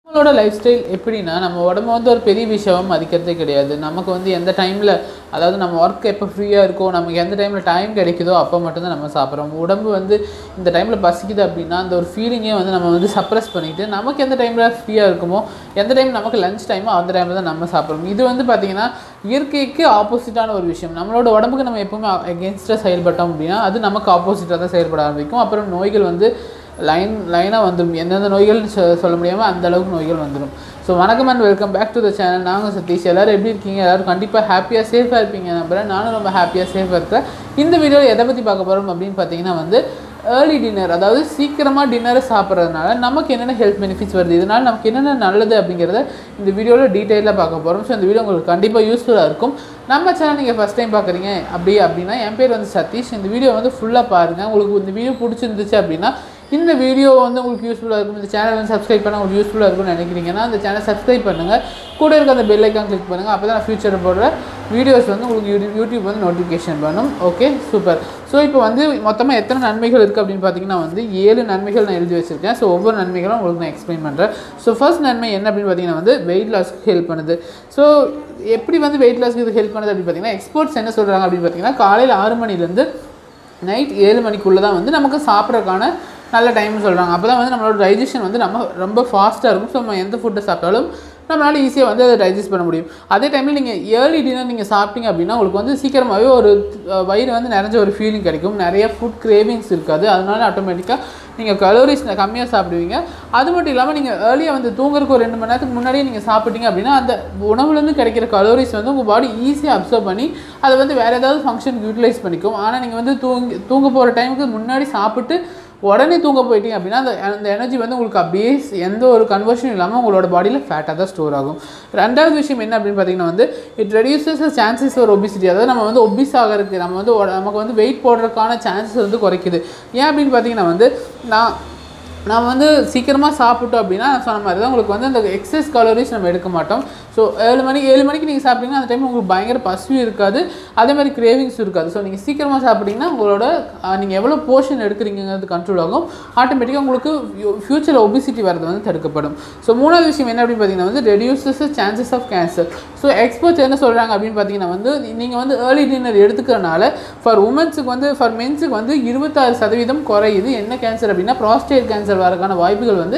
நம்மளோட life style எப்படின்னா நம்ம உடம்பு வந்து ஒரு பெரிய விஷயம் மதிக்கிறதே கிடையாது. நமக்கு வந்து எந்த டைமில், அதாவது நம்ம ஒர்க் எப்போ ஃப்ரீயாக இருக்கோ, நமக்கு எந்த டைமில் டைம் கிடைக்குதோ அப்போ மட்டும்தான் நம்ம சாப்பிட்றோம். உடம்பு வந்து இந்த டைமில் பசிக்குது அப்படின்னா அந்த ஒரு ஃபீலிங்கே வந்து நம்ம வந்து சப்ரஸ் பண்ணிவிட்டு நமக்கு எந்த டைமில் ஃப்ரீயாக இருக்குமோ, எந்த டைம் நமக்கு லஞ்ச் டைமோ அந்த டைமில் தான் நம்ம சாப்பிட்றோம். இது வந்து பார்த்திங்கன்னா இயற்கைக்கு ஆப்போசிட்டான ஒரு விஷயம். நம்மளோட உடம்புக்கு நம்ம எப்போவுமே எகென்ஸ்டாக செயல்பட்டோம் அப்படின்னா அது நமக்கு ஆப்போசிட்டாக தான் செயல்பட ஆரம்பிக்கும். அப்புறம் நோய்கள் வந்து லைனாக வந்துடும். எந்தெந்த நோய்கள்னு சொல்ல முடியாமல் அந்த அளவுக்கு நோய்கள் வந்துடும். ஸோ வணக்கம் and welcome back to the channel. நாங்கள் சதீஷ். எல்லோரும் எப்படி இருக்கீங்க? எல்லோரும் கண்டிப்பாக ஹாப்பியாக சேஃபாக இருப்பீங்க நம்புகிறேன். நானும் ரொம்ப ஹாப்பியாக சேஃபாக இருக்கிறேன். இந்த வீடியோவில் எதை பற்றி பார்க்க போகிறோம் அப்படின்னு பார்த்தீங்கன்னா வந்து ஏர்லி டின்னர், அதாவது சீக்கிரமாக டின்னரை சாப்பிட்றதுனால நமக்கு என்னென்ன ஹெல்த் பெனிஃபிட்ஸ் வருது, இதனால் நமக்கு என்னென்ன நல்லது அப்படிங்கிறத இந்த வீடியோவில் டீட்டெயிலாக பார்க்க போகிறோம். ஸோ இந்த வீடியோ உங்களுக்கு கண்டிப்பாக யூஸ்ஃபுல்லாக இருக்கும். நம்ம சேனல் நீங்கள் ஃபஸ்ட் டைம் பார்க்குறீங்க அப்படின்னா என் பேர் வந்து சதீஷ். இந்த வீடியோ வந்து ஃபுல்லாக பாருங்கள். உங்களுக்கு இந்த வீடியோ பிடிச்சிருந்துச்சு அப்படின்னா இந்த வீடியோ வந்து உங்களுக்கு யூஸ்ஃபுல்லாக இருக்கும். இந்த சேனல் வந்து சப்ஸ்கிரைப் பண்ண உங்களுக்கு யூஸ்ஃபுல்லாக இருக்கும்னு நினைக்கிறீங்கன்னா அந்த சேனல் சப்ஸ்கிரைப் பண்ணுங்கள். கூட இருக்க அந்த பெல் ஐக்கான் கிளிக் பண்ணுங்கள். அப்போ தான் நான் ஃபியூச்சரில் போடுற வீடியோஸ் வந்து உங்களுக்கு யூடியூப் வந்து நோட்டிஃபிகேஷன் பண்ணும். Okay, super. ஸோ இப்போ வந்து மொத்தமாக எத்தனை நன்மைகள் இருக்குது அப்படின்னு பார்த்தீங்கன்னா வந்து 7 நன்மைகள் நான் எழுதி வச்சுருக்கேன். ஸோ ஒவ்வொரு நன்மைகளும் உங்களுக்கு நான் எக்ஸ்பிளைன் பண்ணுறேன். ஸோ ஃபர்ஸ்ட் நன்மை என்ன அப்படின்னு பார்த்தீங்கன்னா வந்து வெயிட் லாஸ்க்கு ஹெல்ப் பண்ணுது. ஸோ எப்படி வந்து வெயிட் லாஸ்க்கு இது ஹெல்ப் பண்ணுது அப்படின்னு பார்த்தீங்கன்னா எக்ஸ்பர்ட்ஸ் என்ன சொல்கிறாங்க அப்படின்னு பார்த்தீங்கன்னா காலையில் 6 மணிலேருந்து நைட் 7 மணிக்குள்ளே தான் வந்து நமக்கு சாப்பிட்றதுக்கான நல்ல டைம்னு சொல்கிறாங்க. அப்போ தான் வந்து நம்மளோட டைஜஷன் வந்து ரொம்ப ஃபாஸ்ட்டாக இருக்கும். ஸோ நம்ம எந்த ஃபுட்டை சாப்பிட்டாலும் நம்மளால் ஈஸியாக வந்து அதை டைஜஸ்ட் பண்ண முடியும். அதே டைமில் நீங்கள் ஏர்லி டின்னர் நீங்கள் சாப்பிட்டீங்க அப்படின்னா உங்களுக்கு வந்து சீக்கிரமாகவே ஒரு வயிறு வந்து நிறைஞ்ச ஒரு ஃபீலிங் கிடைக்கும். நிறைய ஃபுட் கிரேவிங்ஸ் இருக்காது. அதனால ஆட்டோமேட்டிக்காக நீங்கள் கலோரிஸ் கம்மியாக சாப்பிடுவீங்க. அது மட்டும் இல்லாமல் நீங்கள் ஏர்லியாக வந்து தூங்குறதுக்கு ஒரு 2 மணி நேரத்துக்கு முன்னாடியே நீங்கள் சாப்பிட்டீங்க அப்படின்னா அந்த உணவுலேருந்து கிடைக்கிற கலோரிஸ் வந்து உங்கள் பாடி ஈஸியாக அப்சர்வ் பண்ணி அதை வந்து வேறு ஏதாவது ஃபங்க்ஷனுக்கு யூட்டிலைஸ் பண்ணிக்கும். ஆனால் நீங்கள் வந்து தூங்க போகிற டைமுக்கு முன்னாடி சாப்பிட்டு உடனே தூங்க போயிட்டீங்க அப்படின்னா அந்த எனர்ஜி வந்து உங்களுக்கு அப்படியே எந்த ஒரு கன்வர்ஷனும் இல்லாமல் உங்களோட பாடியில் ஃபேட்டாக தான் ஸ்டோர் ஆகும். ரெண்டாவது விஷயம் என்ன அப்படின்னு பார்த்தீங்கன்னா வந்து it reduces chances for obesity. அதாவது நம்ம வந்து ஒபிஸ் ஆகிறதுக்கு நமக்கு வந்து வெயிட் போடுறதுக்கான சான்சஸ் வந்து குறைக்குது. ஏன் அப்படின்னு பார்த்தீங்கன்னா வந்து நான் வந்து சீக்கிரமாக சாப்பிட்டோம் அப்படின்னா நான் சொன்ன மாதிரி தான் உங்களுக்கு வந்து அந்த எக்ஸஸ் கலோரிஸ் நம்ம எடுக்க மாட்டோம். ஸோ 7 மணிக்கு நீங்கள் சாப்பிட்டீங்கன்னா அந்த டைம் உங்களுக்கு பயங்கர பசியும் இருக்காது, அதே மாதிரி கிரேவிங்ஸும் இருக்காது. ஸோ நீங்கள் சீக்கிரமாக சாப்பிட்டிங்கன்னா உங்களோட நீங்கள் எவ்வளோ போர்ஷன் எடுக்கிறீங்கிறது கண்ட்ரோல் ஆகும். ஆட்டோமேட்டிக்காக உங்களுக்கு ஃப்யூச்சரில் ஒபிசிட்டி வரது வந்து தடுக்கப்படும். ஸோ மூணாவது விஷயம் என்ன அப்படின்னு பார்த்தீங்கன்னா வந்து reduces chances of cancer. So experts என்ன சொல்கிறாங்க அப்படின்னு பார்த்தீங்கன்னா வந்து நீங்கள் வந்து ஏர்லி டின்னர் எடுத்துக்கிறனால ஃபார் மென்ஸுக்கு வந்து 26% குறையுது. என்ன கேன்சர் அப்படின்னா ப்ராஸ்டேட் கேன்சர் வரக்கான வாய்ப்புகள் வந்து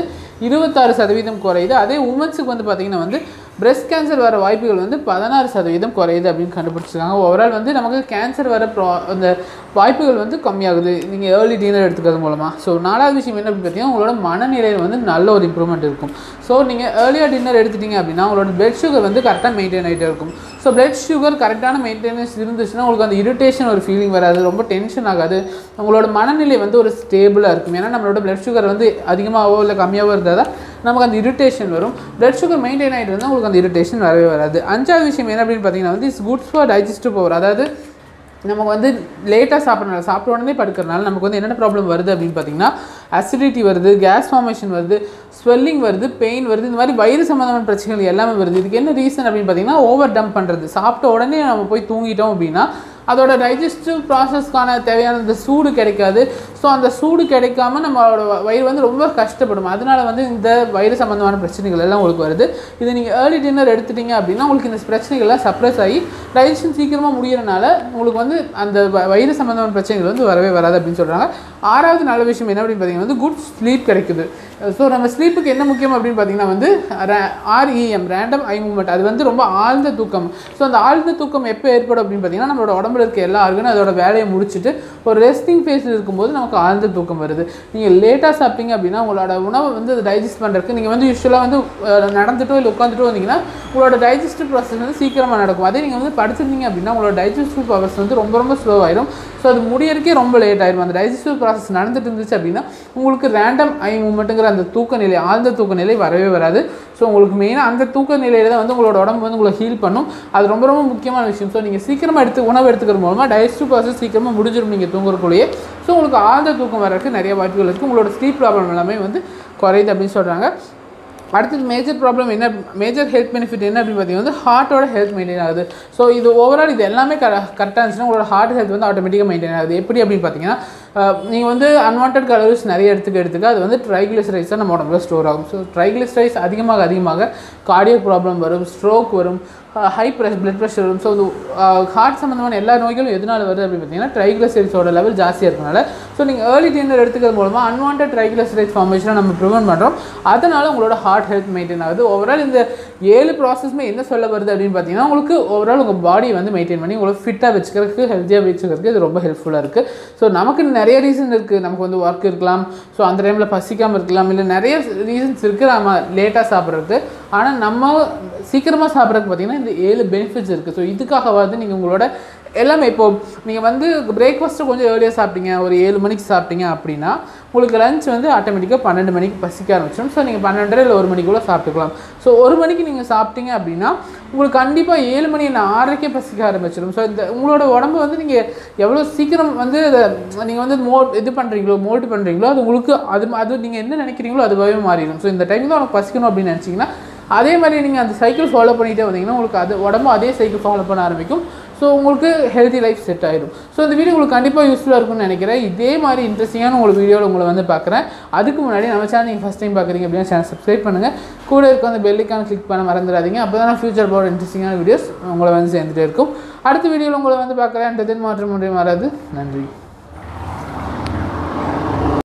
26% குறையுது. அதே உமன்ஸுக்கு வந்து பார்த்திங்கன்னா வந்து பிரெஸ்ட் கேன்சர் வர வாய்ப்புகள் வந்து 16% குறையுது அப்படின்னு கண்டுபிடிச்சிருக்காங்க. ஓவரால் வந்து நமக்கு கேன்சர் வர அந்த வாய்ப்புகள் வந்து கம்மியாகுது நீங்கள் ஏர்லி டின்னர் எடுத்துக்கிறது மூலமாக. ஸோ நாலாவது விஷயம் என்ன அப்படின்னு பார்த்தீங்கன்னா உங்களோட மனநிலையில் வந்து நல்ல ஒரு இம்ப்ரூவ்மெண்ட் இருக்கும். ஸோ நீங்கள் ஏர்லியாக டின்னர் எடுத்துட்டீங்க அப்படின்னா உங்களோட பிளட் சுகர் வந்து கரெக்டாக மெயின்டைன் ஆகிட்டே இருக்கும். ஸோ பிளட் சுகர் கரெக்டான மெயின்டெனன்ஸ் இருந்துச்சுன்னா உங்களுக்கு அந்த இரிட்டேஷன் ஒரு ஃபீலிங் வராது, ரொம்ப டென்ஷன் ஆகாது. உங்களோட மனநிலை வந்து ஒரு ஸ்டேபிளாக இருக்கும். ஏன்னா நம்மளோட பிளட் சுகர் வந்து அதிகமாகவோ இல்லை கம்மியாகவோ இருந்தால் தான் நமக்கு அந்த இரிட்டேஷன் வரும். பிளட் சுகர் மெயின்டைன் ஆகிட்டு இருந்தால் உங்களுக்கு அந்த இரிட்டேஷன் வரவே வராது. அஞ்சாவது விஷயம் என்ன அப்படின்னு பார்த்தீங்கன்னா வந்து it's good for digestive power. அதாவது நமக்கு வந்து லேட்டாக சாப்பிட்ட உடனே படுக்கிறனால நமக்கு வந்து என்னென்ன ப்ராப்ளம் வருது அப்படின்னு பார்த்தீங்கன்னா அசிடிட்டி வருது, கேஸ் ஃபார்மேஷன் வருது, ஸ்வெல்லிங் வருது, பெயின் வருது, இந்த மாதிரி வயிறு சம்மந்தமான பிரச்சனைகள் எல்லாமே வருது. இதுக்கு என்ன ரீசன் அப்படின்னு பார்த்தீங்கன்னா ஓவர் டம்ப் பண்ணுறது. சாப்பிட்ட உடனே நம்ம போய் தூங்கிட்டோம் அப்படின்னா அதோட டைஜஸ்டிவ் ப்ராசஸ்க்கான தேவையான இந்த சூடு கிடைக்காது. ஸோ அந்த சூடு கிடைக்காம நம்மளோட வயிறு வந்து ரொம்ப கஷ்டப்படும். அதனால வந்து இந்த வயிறு சம்மந்தமான பிரச்சனைகள் எல்லாம் உங்களுக்கு வருது. இது நீங்கள் ஏர்லி டின்னர் எடுத்துட்டீங்க அப்படின்னா உங்களுக்கு இந்த பிரச்சனைகள்லாம் சப்ரஸ் ஆகி டைஜஷன் சீக்கிரமாக முடிகிறனால உங்களுக்கு வந்து அந்த வயிறு சம்மந்தமான பிரச்சனைகள் வந்து வரவே வராது அப்படின்னு சொல்கிறாங்க. ஆறாவது நல்ல விஷயம் என்ன அப்படின்னு பார்த்தீங்கன்னா வந்து குட் ஸ்லீப் கிடைக்குது. ஸோ நம்ம ஸ்லீப்புக்கு என்ன முக்கியம் அப்படின்னு பார்த்தீங்கன்னா வந்து REM ரேண்டம் ஐ மூவ்மெண்ட். அது வந்து ரொம்ப ஆழ்ந்த தூக்கம். ஸோ அந்த ஆழ்ந்த தூக்கம் எப்போ ஏற்படும் அப்படின்னு பார்த்தீங்கன்னா நம்மளோட உடம்புல இருக்க எல்லா ஆர்கனும் அதோட வேலையை முடிச்சுட்டு ஒரு ரெஸ்டிங் ஃபேஸில் இருக்கும்போது நமக்கு ஆழ்ந்த தூக்கம் வருது. நீங்கள் லேட்டாக சாப்பிட்டீங்க அப்படின்னா உங்களோட உணவை வந்து அதை டைஜஸ்ட் பண்ணுறதுக்கு நீங்கள் வந்து யூஸ்வலாக வந்து நடந்துட்டோ இல்லை உட்காந்துட்டோ வந்தீங்கன்னா உங்களோட டைஜஸ்டிவ் ப்ராசஸ் வந்து சீக்கிரமாக நடக்கும். அதே நீங்கள் வந்து படுத்துருந்தீங்க அப்படின்னா உங்களோட டைஜஸ்டிவ் ப்ராசஸ் வந்து ரொம்ப ஸ்லோவாயிடும். ஸோ அது முடியறதுக்கே ரொம்ப லேட் ஆயிடும். அந்த டைஜஸ்டிவ் ப்ராசஸ் நடந்துட்டு இருந்துச்சு அப்படின்னா உங்களுக்கு ரேண்டம் ஐ மூவ்மெண்ட்டுங்கிற அந்த தூக்க நிலை, ஆழ்ந்த தூக்க நிலை வரவே வராது. ஸோ உங்களுக்கு மெயினாக அந்த தூக்க நிலையில் தான் வந்து உங்களோட உடம்பு வந்து உங்களை ஹீல் பண்ணும். அது ரொம்ப முக்கியமான விஷயம். ஸோ நீங்கள் சீக்கிரமாக உணவு எடுத்துக்கிற மூலமாக டைஜஸ்டிவ் ப்ராசஸ் சீக்கிரமாக முடிஞ்சிடும் நீங்கள் தூங்குறக்குள்ளேயே. ஸோ உங்களுக்கு ஆழ்ந்த தூக்கம் வரதுக்கு நிறைய வாய்ப்புகள் இருக்குது. உங்களோட ஸ்லீப் ப்ராப்ளம் எல்லாமே வந்து குறையுது அப்படின்னு சொல்கிறாங்க. அடுத்தது மேஜர் ஹெல்த் பெனிஃபிட் என்ன அப்படின்னு பார்த்தீங்கன்னா வந்து ஹார்ட்டோட ஹெல்த் மெயின்டைன் ஆகுது. ஸோ இது ஓவரால் இது எல்லாமே கரெக்டாக இருந்துச்சுன்னா உங்களோட ஹார்ட் ஹெல்த் வந்து ஆட்டோமேட்டிக்காக மெயின்டைன் ஆகுது. எப்படி அப்படின்னு பார்த்தீங்கன்னா நீங்கள் வந்து அன்வான்ட் கலோரிஸ் நிறைய எடுத்துக்க அது வந்து ட்ரைக்ளிசரைட்ஸ் தான் நம்ம உடம்புல ஸ்டோர் ஆகும். ஸோ ட்ரைக்ளிசரைட்ஸ் அதிகமாக கார்டியக் ப்ராப்ளம் வரும், ஸ்ட்ரோக் வரும், ஹை பிளட் ப்ரெஷர் வரும். ஸோ ஹார்ட் சம்மந்தமான எல்லா நோய்களும் எதனால் வருது அப்படின்னு பார்த்தீங்கன்னா ட்ரைக்ளிசரைட்ஸோட லெவல் ஜாஸ்தியாக இருக்கனால. ஸோ நீங்கள் ஏர்லி டீனர் எடுத்துக்கிறது மூலமாக அன்வான்ட் ட்ரைக்ளிசரைட்ஸ் ஃபார்மேஷனை நம்ம ப்ரிவென்ட் பண்ணுறோம். அதனால் உங்களோட ஹார்ட் ஹெல்த் மெயின்டைன் ஆகுது. ஓவரால் இந்த 7 ப்ராசஸ்மே என்ன சொல்ல வருது அப்படின்னு பார்த்தீங்கன்னா உங்களுக்கு ஓவரால் உங்கள் பாடியை வந்து மெயின்டைன் பண்ணி உங்களுக்கு ஃபிட்டாக வச்சுக்கிறதுக்கு, ஹெல்த்தியாக வச்சுக்கிறதுக்கு இது ரொம்ப ஹெல்ப்ஃபுல்லாக இருக்குது. ஸோ நமக்கு நிறைய ரீசன் இருக்குது. நமக்கு வந்து ஒர்க் இருக்கலாம், ஸோ அந்த டைமில் பசிக்காமல் இருக்கலாம், இல்லை நிறைய ரீசன்ஸ் இருக்குது நம்ம லேட்டாக சாப்பிட்றதுக்கு. ஆனால் நம்ம சீக்கிரமாக சாப்பிட்றதுக்கு பார்த்தீங்கன்னா இந்த 7 பெனிஃபிட்ஸ் இருக்குது. ஸோ இதுக்காகவாது நீங்கள் உங்களோட எல்லாமே இப்போது நீங்கள் வந்து பிரேக்ஃபாஸ்ட்டு கொஞ்சம் ஏர்லியாக சாப்பிட்டீங்க, ஒரு 7 மணிக்கு சாப்பிட்டீங்க அப்படின்னா உங்களுக்கு லஞ்ச் வந்து ஆட்டோமேட்டிக்காக 12 மணிக்கு பசிக்க ஆரம்பிச்சிடும். ஸோ நீங்கள் 12:30 இல்லை 1 மணிக்குள்ளே சாப்பிட்டுக்கலாம். ஸோ 1 மணிக்கு நீங்கள் சாப்பிட்டீங்க அப்படின்னா உங்களுக்கு கண்டிப்பாக 7 மணி இல்லை 6:30 பசிக்க ஆரம்பிச்சிடும். ஸோ இந்த உங்களோட உடம்பு வந்து நீங்கள் எவ்வளோ சீக்கிரம் வந்து நீங்கள் வந்து மோல்ட் பண்ணுறீங்களோ அது உங்களுக்கு அது நீங்கள் என்ன நினைக்கிறீங்களோ அதுவாகவே மாறிடும். ஸோ இந்த டைம் தான் உனக்கு பசிக்கணும் அப்படின்னு நினச்சிங்கன்னா அதே மாதிரி நீங்கள் அந்த சைக்கிள் ஃபாலோ பண்ணிகிட்டே வந்தீங்கன்னா உங்களுக்கு அது உடம்பு அதே சைக்கிள் ஃபாலோ பண்ண ஆரம்பிக்கும். ஸோ உங்களுக்கு ஹெல்த்தி லைஃப் செட் ஆகிடும். ஸோ இந்த வீடியோ உங்களுக்கு கண்டிப்பாக யூஸ்ஃபுல்லாக இருக்கும்னு நினைக்கிறேன். இதே மாதிரி இன்ட்ரெஸ்டிங்கான உங்களுக்கு வீடியோவில் உங்களை வந்து பார்க்குறேன். அதுக்கு முன்னாடி நம்ம சேனல் நீங்கள் ஃபஸ்ட் டைம் பார்க்குறீங்க அப்படின்னா சேனல் சப்ஸ்கிரைப் பண்ணுங்கள். கூட இருக்க அந்த பெல்லைக்கான கிளிக் பண்ண மறந்துடாதீங்க. அப்போ தான் ஃபியூச்சர் போட இன்ட்ரெஸ்டிங்கான வீடியோஸ் உங்களை வந்து சேர்ந்துகிட்டே இருக்கும். அடுத்த வீடியோவில் உங்களை வந்து பார்க்குறேன். மாற்றம் ஒன்றையும் மாறாது. நன்றி.